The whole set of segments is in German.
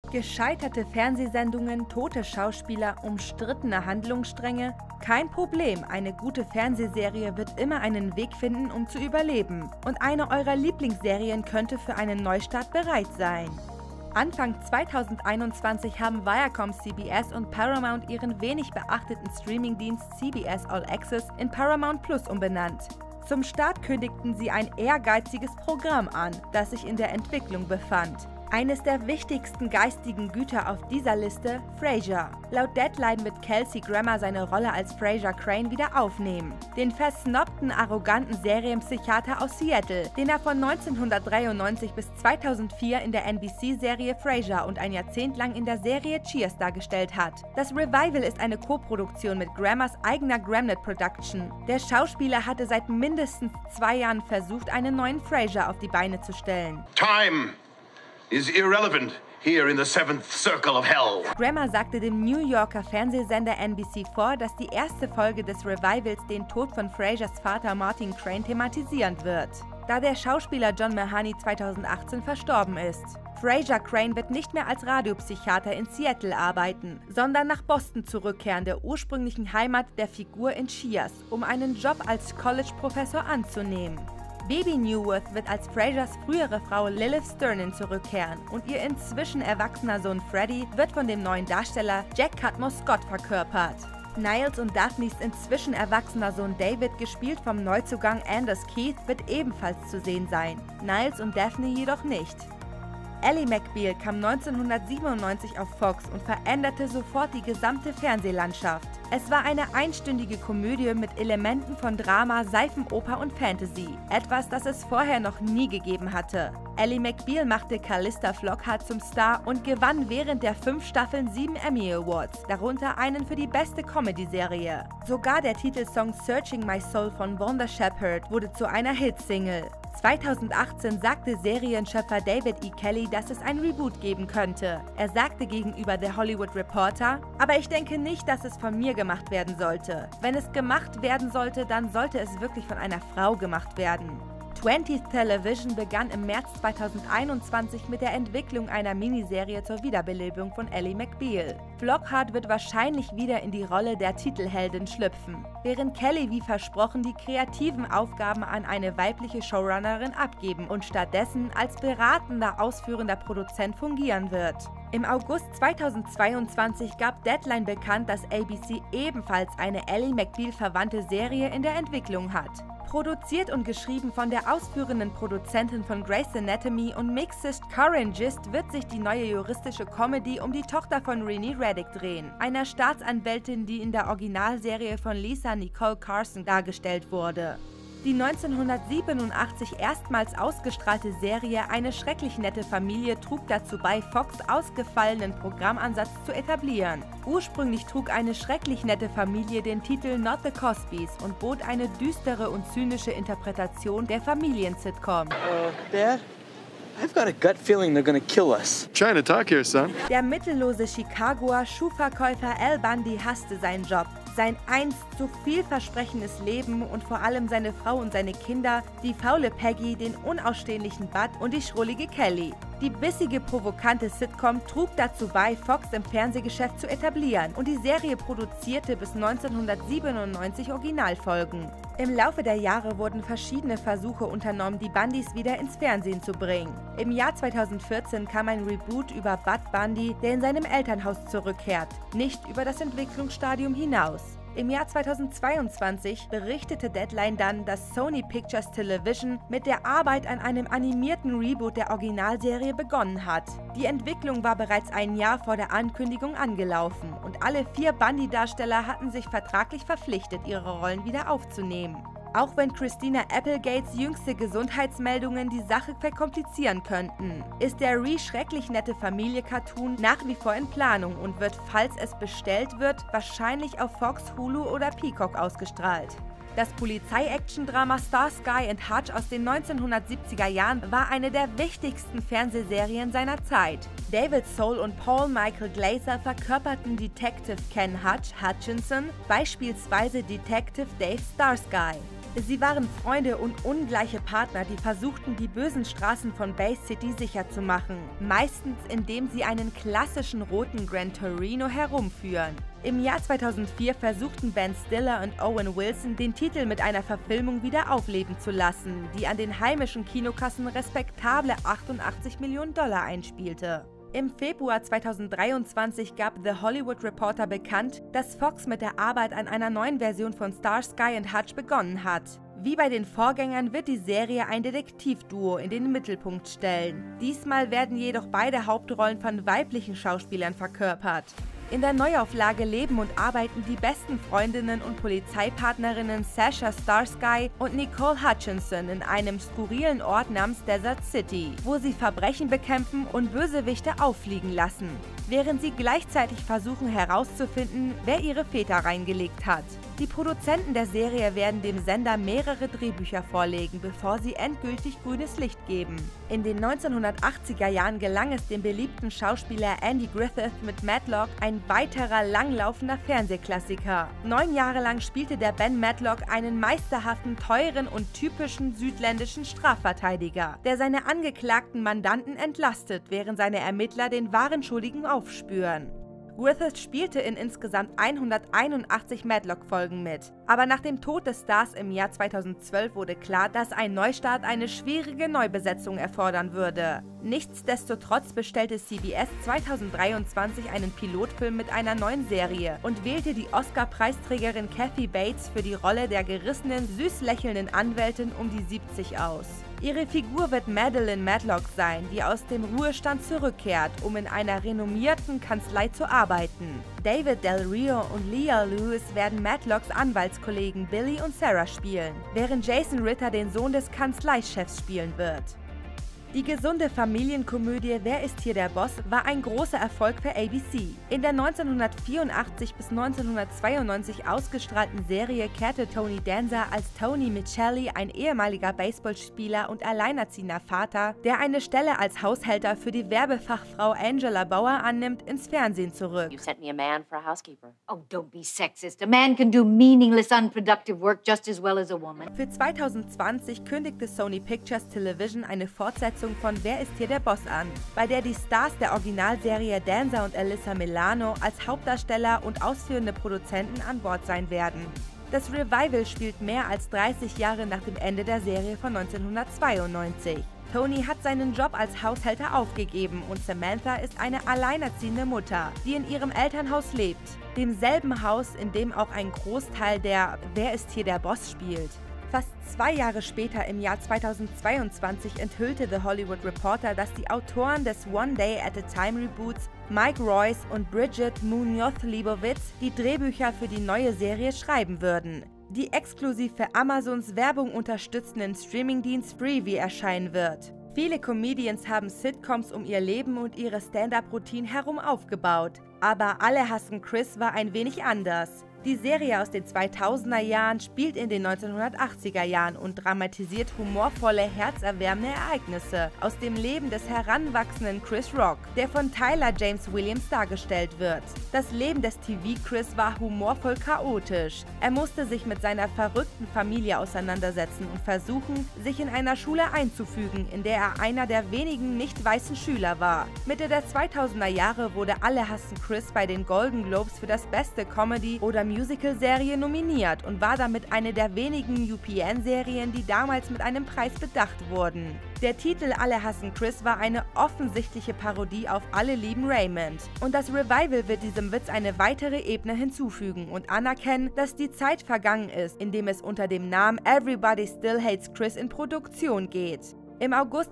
Gescheiterte Fernsehsendungen, tote Schauspieler, umstrittene Handlungsstränge? Kein Problem, eine gute Fernsehserie wird immer einen Weg finden, um zu überleben. Und eine eurer Lieblingsserien könnte für einen Neustart bereit sein. Anfang 2021 haben Viacom CBS und Paramount ihren wenig beachteten Streamingdienst CBS All Access in Paramount Plus umbenannt. Zum Start kündigten sie ein ehrgeiziges Programm an, das sich in der Entwicklung befand. Eines der wichtigsten geistigen Güter auf dieser Liste, Frasier. Laut Deadline wird Kelsey Grammer seine Rolle als Frasier Crane wieder aufnehmen. Den versnobten, arroganten Serienpsychiater aus Seattle, den er von 1993 bis 2004 in der NBC-Serie Frasier und ein Jahrzehnt lang in der Serie Cheers dargestellt hat. Das Revival ist eine Koproduktion mit Grammers eigener Gramnet Production. Der Schauspieler hatte seit mindestens 2 Jahren versucht, einen neuen Frasier auf die Beine zu stellen. Time is irrelevant here in the seventh circle of hell. Grammer sagte dem New Yorker Fernsehsender NBC vor, dass die erste Folge des Revivals den Tod von Frasiers Vater Martin Crane thematisieren wird, da der Schauspieler John Mahoney 2018 verstorben ist. Frasier Crane wird nicht mehr als Radiopsychiater in Seattle arbeiten, sondern nach Boston zurückkehren, der ursprünglichen Heimat der Figur in Cheers, um einen Job als College-Professor anzunehmen. Baby Newworth wird als Frasiers frühere Frau Lilith Sternin zurückkehren und ihr inzwischen erwachsener Sohn Freddie wird von dem neuen Darsteller Jack Cudmore Scott verkörpert. Niles und Daphnes inzwischen erwachsener Sohn David, gespielt vom Neuzugang Anders Keith, wird ebenfalls zu sehen sein, Niles und Daphne jedoch nicht. Ally McBeal kam 1997 auf Fox und veränderte sofort die gesamte Fernsehlandschaft. Es war eine einstündige Komödie mit Elementen von Drama, Seifenoper und Fantasy. Etwas, das es vorher noch nie gegeben hatte. Ally McBeal machte Calista Flockhart zum Star und gewann während der 5 Staffeln 7 Emmy Awards, darunter einen für die beste Comedy-Serie. Sogar der Titelsong Searching My Soul von Wanda Shepherd wurde zu einer Hitsingle. 2018 sagte Serienschöpfer David E. Kelley, dass es ein Reboot geben könnte. Er sagte gegenüber The Hollywood Reporter: „Aber ich denke nicht, dass es von mir gemacht werden sollte. Wenn es gemacht werden sollte, dann sollte es wirklich von einer Frau gemacht werden." 20th Television begann im März 2021 mit der Entwicklung einer Miniserie zur Wiederbelebung von Ally McBeal. Flockhart wird wahrscheinlich wieder in die Rolle der Titelheldin schlüpfen, während Kelley wie versprochen die kreativen Aufgaben an eine weibliche Showrunnerin abgeben und stattdessen als beratender, ausführender Produzent fungieren wird. Im August 2022 gab Deadline bekannt, dass ABC ebenfalls eine Ally McBeal-verwandte Serie in der Entwicklung hat. Produziert und geschrieben von der ausführenden Produzentin von Grey's Anatomy und Mixist Corinne Gist wird sich die neue juristische Comedy um die Tochter von Renee Reddick drehen, einer Staatsanwältin, die in der Originalserie von Lisa Nicole Carson dargestellt wurde. Die 1987 erstmals ausgestrahlte Serie Eine schrecklich nette Familie trug dazu bei, Fox' ausgefallenen Programmansatz zu etablieren. Ursprünglich trug Eine schrecklich nette Familie den Titel Not the Cosbys und bot eine düstere und zynische Interpretation der Familien-Sitcom. Dad? I've got a gut feeling they're gonna kill us. Trying to talk here, son. Der mittellose Chicagoer Schuhverkäufer Al Bundy hasste seinen Job, sein einst so vielversprechendes Leben und vor allem seine Frau und seine Kinder, die faule Peggy, den unausstehlichen Bud und die schrullige Kelly. Die bissige, provokante Sitcom trug dazu bei, Fox im Fernsehgeschäft zu etablieren, und die Serie produzierte bis 1997 Originalfolgen. Im Laufe der Jahre wurden verschiedene Versuche unternommen, die Bundys wieder ins Fernsehen zu bringen. Im Jahr 2014 kam ein Reboot über Bud Bundy, der in seinem Elternhaus zurückkehrt, nicht über das Entwicklungsstadium hinaus. Im Jahr 2022 berichtete Deadline dann, dass Sony Pictures Television mit der Arbeit an einem animierten Reboot der Originalserie begonnen hat. Die Entwicklung war bereits ein Jahr vor der Ankündigung angelaufen und alle 4 Bundy-Darsteller hatten sich vertraglich verpflichtet, ihre Rollen wieder aufzunehmen. Auch wenn Christina Applegates jüngste Gesundheitsmeldungen die Sache verkomplizieren könnten, ist der schrecklich nette Familie-Cartoon nach wie vor in Planung und wird, falls es bestellt wird, wahrscheinlich auf Fox, Hulu oder Peacock ausgestrahlt. Das Polizei-Action-Drama Starsky and Hutch aus den 1970er Jahren war eine der wichtigsten Fernsehserien seiner Zeit. David Soul und Paul Michael Glaser verkörperten Detective Ken Hutchinson, beispielsweise Detective Dave Starsky. Sie waren Freunde und ungleiche Partner, die versuchten, die bösen Straßen von Bay City sicher zu machen, meistens indem sie einen klassischen roten Gran Torino herumführen. Im Jahr 2004 versuchten Ben Stiller und Owen Wilson, den Titel mit einer Verfilmung wieder aufleben zu lassen, die an den heimischen Kinokassen respektable $88 Millionen einspielte. Im Februar 2023 gab The Hollywood Reporter bekannt, dass Fox mit der Arbeit an einer neuen Version von Starsky und Hutch begonnen hat. Wie bei den Vorgängern wird die Serie ein Detektivduo in den Mittelpunkt stellen. Diesmal werden jedoch beide Hauptrollen von weiblichen Schauspielern verkörpert. In der Neuauflage leben und arbeiten die besten Freundinnen und Polizeipartnerinnen Sasha Starsky und Nicole Hutchinson in einem skurrilen Ort namens Desert City, wo sie Verbrechen bekämpfen und Bösewichte auffliegen lassen, während sie gleichzeitig versuchen herauszufinden, wer ihre Väter reingelegt hat. Die Produzenten der Serie werden dem Sender mehrere Drehbücher vorlegen, bevor sie endgültig grünes Licht geben. In den 1980er Jahren gelang es dem beliebten Schauspieler Andy Griffith mit Matlock, ein weiterer langlaufender Fernsehklassiker. 9 Jahre lang spielte der Ben Matlock einen meisterhaften, teuren und typischen südländischen Strafverteidiger, der seine angeklagten Mandanten entlastet, während seine Ermittler den wahren Schuldigen aufspüren. Griffith spielte in insgesamt 181 Matlock-Folgen mit. Aber nach dem Tod des Stars im Jahr 2012 wurde klar, dass ein Neustart eine schwierige Neubesetzung erfordern würde. Nichtsdestotrotz bestellte CBS 2023 einen Pilotfilm mit einer neuen Serie und wählte die Oscar-Preisträgerin Kathy Bates für die Rolle der gerissenen, süß lächelnden Anwältin um die 70 aus. Ihre Figur wird Madeleine Matlock sein, die aus dem Ruhestand zurückkehrt, um in einer renommierten Kanzlei zu arbeiten. David Del Rio und Leah Lewis werden Matlocks Anwaltskollegen Billy und Sarah spielen, während Jason Ritter den Sohn des Kanzleichefs spielen wird. Die gesunde Familienkomödie Wer ist hier der Boss war ein großer Erfolg für ABC. In der 1984 bis 1992 ausgestrahlten Serie kehrte Tony Danza als Tony Michelli, ein ehemaliger Baseballspieler und alleinerziehender Vater, der eine Stelle als Haushälter für die Werbefachfrau Angela Bauer annimmt, ins Fernsehen zurück. You sent me a man for a housekeeper. Oh, don't be sexist. A man can do meaningless, unproductive work just as well as a woman. Für 2020 kündigte Sony Pictures Television eine Fortsetzung von Wer ist hier der Boss an, bei der die Stars der Originalserie Danza und Alyssa Milano als Hauptdarsteller und ausführende Produzenten an Bord sein werden. Das Revival spielt mehr als 30 Jahre nach dem Ende der Serie von 1992. Tony hat seinen Job als Haushälter aufgegeben und Samantha ist eine alleinerziehende Mutter, die in ihrem Elternhaus lebt, demselben Haus, in dem auch ein Großteil der Wer ist hier der Boss spielt. Fast 2 Jahre später, im Jahr 2022, enthüllte The Hollywood Reporter, dass die Autoren des One Day at a Time Reboots, Mike Royce und Bridget Munoz-Leibowitz, die Drehbücher für die neue Serie schreiben würden, die exklusiv für Amazons Werbung unterstützenden Streamingdienst Freevee erscheinen wird. Viele Comedians haben Sitcoms um ihr Leben und ihre Stand-up-Routine herum aufgebaut, aber Alle hassen Chris war ein wenig anders. Die Serie aus den 2000er Jahren spielt in den 1980er Jahren und dramatisiert humorvolle, herzerwärmende Ereignisse aus dem Leben des heranwachsenden Chris Rock, der von Tyler James Williams dargestellt wird. Das Leben des TV-Chris war humorvoll chaotisch. Er musste sich mit seiner verrückten Familie auseinandersetzen und versuchen, sich in einer Schule einzufügen, in der er einer der wenigen nicht weißen Schüler war. Mitte der 2000er Jahre wurde Alle hassen Chris bei den Golden Globes für das beste Comedy- oder Musical-Serie nominiert und war damit eine der wenigen UPN-Serien, die damals mit einem Preis bedacht wurden. Der Titel Alle hassen Chris war eine offensichtliche Parodie auf Alle lieben Raymond. Und das Revival wird diesem Witz eine weitere Ebene hinzufügen und anerkennen, dass die Zeit vergangen ist, in dem es unter dem Namen Everybody Still Hates Chris in Produktion geht. Im August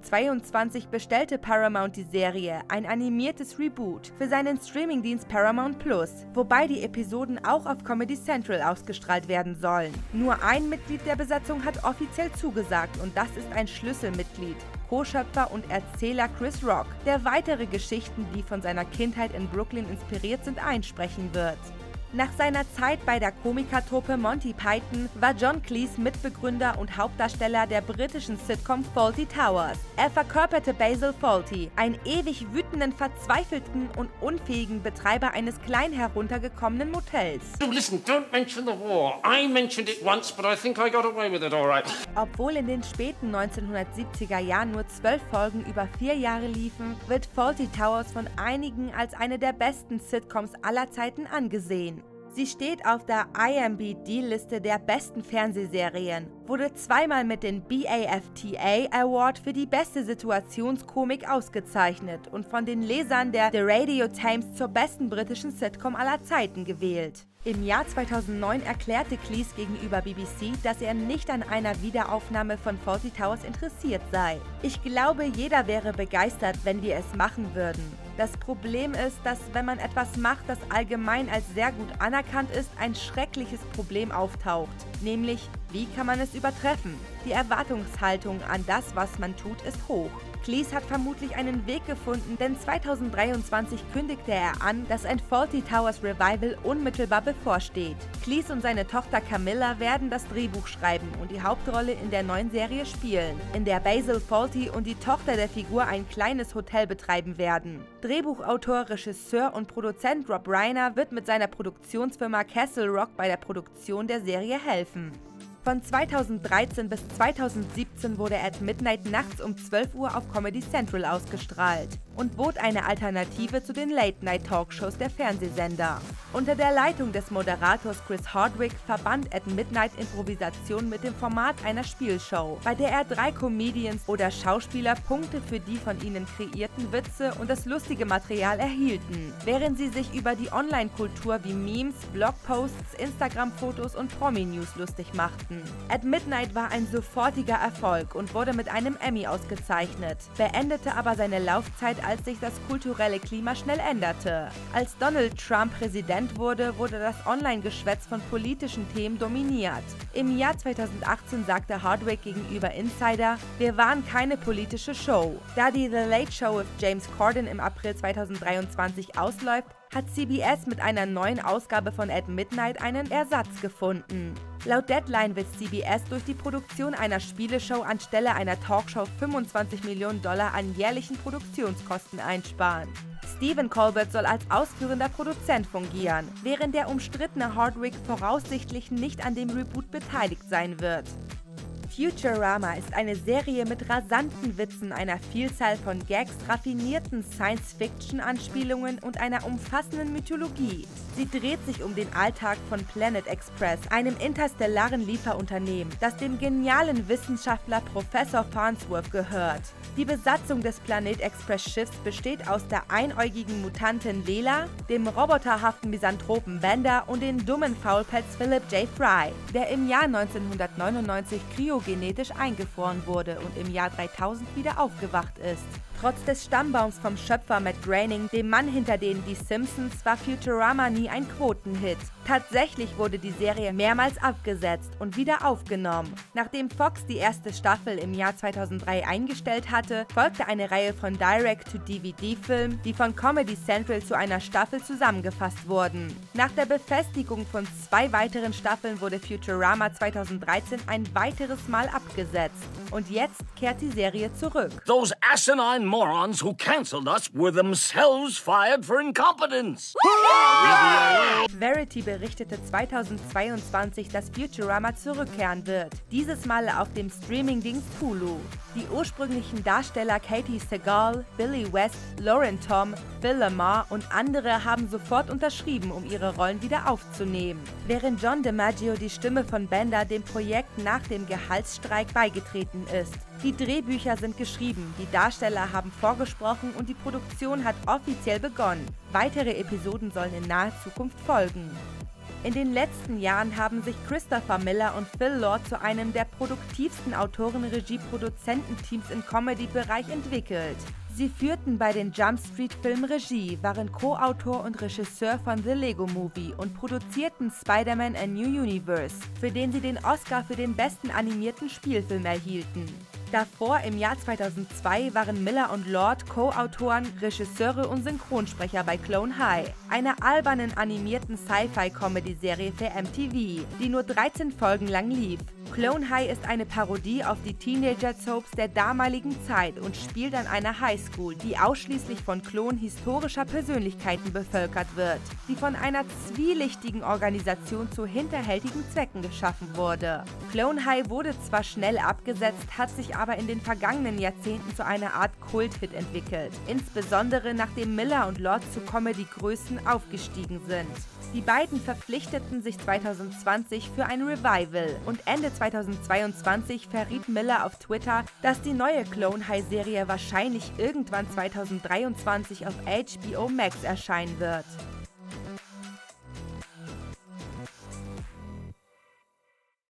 2022 bestellte Paramount die Serie, ein animiertes Reboot, für seinen Streamingdienst Paramount Plus, wobei die Episoden auch auf Comedy Central ausgestrahlt werden sollen. Nur ein Mitglied der Besatzung hat offiziell zugesagt und das ist ein Schlüsselmitglied, Co-Schöpfer und Erzähler Chris Rock, der weitere Geschichten, die von seiner Kindheit in Brooklyn inspiriert sind, einsprechen wird. Nach seiner Zeit bei der Komikertruppe Monty Python war John Cleese Mitbegründer und Hauptdarsteller der britischen Sitcom Fawlty Towers. Er verkörperte Basil Fawlty, einen ewig wütenden, verzweifelten und unfähigen Betreiber eines klein heruntergekommenen Motels. Listen, don't mention the war. I mentioned it once, but I think I got away with it all right. Obwohl in den späten 1970er Jahren nur 12 Folgen über 4 Jahre liefen, wird Fawlty Towers von einigen als eine der besten Sitcoms aller Zeiten angesehen. Sie steht auf der IMDb-Liste der besten Fernsehserien, wurde zweimal mit dem BAFTA Award für die beste Situationskomik ausgezeichnet und von den Lesern der The Radio Times zur besten britischen Sitcom aller Zeiten gewählt. Im Jahr 2009 erklärte Cleese gegenüber BBC, dass er nicht an einer Wiederaufnahme von Fawlty Towers interessiert sei. Ich glaube, jeder wäre begeistert, wenn wir es machen würden. Das Problem ist, dass wenn man etwas macht, das allgemein als sehr gut anerkannt ist, ein schreckliches Problem auftaucht. Nämlich, wie kann man es übertreffen? Die Erwartungshaltung an das, was man tut, ist hoch. Cleese hat vermutlich einen Weg gefunden, denn 2023 kündigte er an, dass ein Fawlty Towers Revival unmittelbar bevorsteht. Cleese und seine Tochter Camilla werden das Drehbuch schreiben und die Hauptrolle in der neuen Serie spielen, in der Basil Fawlty und die Tochter der Figur ein kleines Hotel betreiben werden. Drehbuchautor, Regisseur und Produzent Rob Reiner wird mit seiner Produktionsfirma Castle Rock bei der Produktion der Serie helfen. Von 2013 bis 2017 wurde At Midnight nachts um 12 Uhr auf Comedy Central ausgestrahlt und bot eine Alternative zu den Late-Night-Talkshows der Fernsehsender. Unter der Leitung des Moderators Chris Hardwick verband At Midnight Improvisation mit dem Format einer Spielshow, bei der er 3 Comedians oder Schauspieler Punkte für die von ihnen kreierten Witze und das lustige Material erhielten, während sie sich über die Online-Kultur wie Memes, Blogposts, Instagram-Fotos und Promi-News lustig machten. At Midnight war ein sofortiger Erfolg und wurde mit einem Emmy ausgezeichnet, beendete aber seine Laufzeit, als sich das kulturelle Klima schnell änderte. Als Donald Trump Präsident wurde, wurde das Online-Geschwätz von politischen Themen dominiert. Im Jahr 2018 sagte Hardwick gegenüber Insider, wir waren keine politische Show. Da die The Late Show with James Corden im April 2023 ausläuft, hat CBS mit einer neuen Ausgabe von At Midnight einen Ersatz gefunden. Laut Deadline will CBS durch die Produktion einer Spieleshow anstelle einer Talkshow $25 Millionen an jährlichen Produktionskosten einsparen. Stephen Colbert soll als ausführender Produzent fungieren, während der umstrittene Hardwick voraussichtlich nicht an dem Reboot beteiligt sein wird. Futurama ist eine Serie mit rasanten Witzen, einer Vielzahl von Gags, raffinierten Science-Fiction-Anspielungen und einer umfassenden Mythologie. Sie dreht sich um den Alltag von Planet Express, einem interstellaren Lieferunternehmen, das dem genialen Wissenschaftler Professor Farnsworth gehört. Die Besatzung des Planet Express Schiffs besteht aus der einäugigen Mutantin Lela, dem roboterhaften Misanthropen Bender und den dummen Faulpelz Philip J. Fry, der im Jahr 1999 kryogenetisch eingefroren wurde und im Jahr 3000 wieder aufgewacht ist. Trotz des Stammbaums vom Schöpfer Matt Groening, dem Mann hinter den Die Simpsons, war Futurama nie ein Quotenhit. Tatsächlich wurde die Serie mehrmals abgesetzt und wieder aufgenommen. Nachdem Fox die erste Staffel im Jahr 2003 eingestellt hatte, folgte eine Reihe von Direct-to-DVD-Filmen, die von Comedy Central zu einer Staffel zusammengefasst wurden. Nach der Befestigung von 2 weiteren Staffeln wurde Futurama 2013 ein weiteres Mal abgesetzt. Und jetzt kehrt die Serie zurück. Those asinine morons who cancelled us were themselves fired for incompetence. Verity berichtete 2022, dass Futurama zurückkehren wird, dieses Mal auf dem Streamingdienst Hulu. Die ursprünglichen Darsteller Katie Sagal, Billy West, Lauren Tom, Phil Lamar und andere haben sofort unterschrieben, um ihre Rollen wieder aufzunehmen, während John DiMaggio, die Stimme von Bender, dem Projekt nach dem Gehaltsstreik beigetreten ist. Die Drehbücher sind geschrieben, die Darsteller haben vorgesprochen und die Produktion hat offiziell begonnen. Weitere Episoden sollen in naher Zukunft folgen. In den letzten Jahren haben sich Christopher Miller und Phil Lord zu einem der produktivsten Autoren-Regie-Produzententeams im Comedy-Bereich entwickelt. Sie führten bei den Jump Street-Filmen Regie, waren Co-Autor und Regisseur von The Lego Movie und produzierten Spider-Man: A New Universe, für den sie den Oscar für den besten animierten Spielfilm erhielten. Davor, im Jahr 2002, waren Miller und Lord Co-Autoren, Regisseure und Synchronsprecher bei Clone High, einer albernen animierten Sci-Fi-Comedy-Serie für MTV, die nur 13 Folgen lang lief. Clone High ist eine Parodie auf die Teenager-Soaps der damaligen Zeit und spielt an einer Highschool, die ausschließlich von Klonen historischer Persönlichkeiten bevölkert wird, die von einer zwielichtigen Organisation zu hinterhältigen Zwecken geschaffen wurde. Clone High wurde zwar schnell abgesetzt, hat sich aber in den vergangenen Jahrzehnten zu einer Art Kult-Hit entwickelt, insbesondere nachdem Miller und Lord zu Comedy-Größen aufgestiegen sind. Die beiden verpflichteten sich 2020 für ein Revival und Ende 2022 verriet Miller auf Twitter, dass die neue Clone High-Serie wahrscheinlich irgendwann 2023 auf HBO Max erscheinen wird.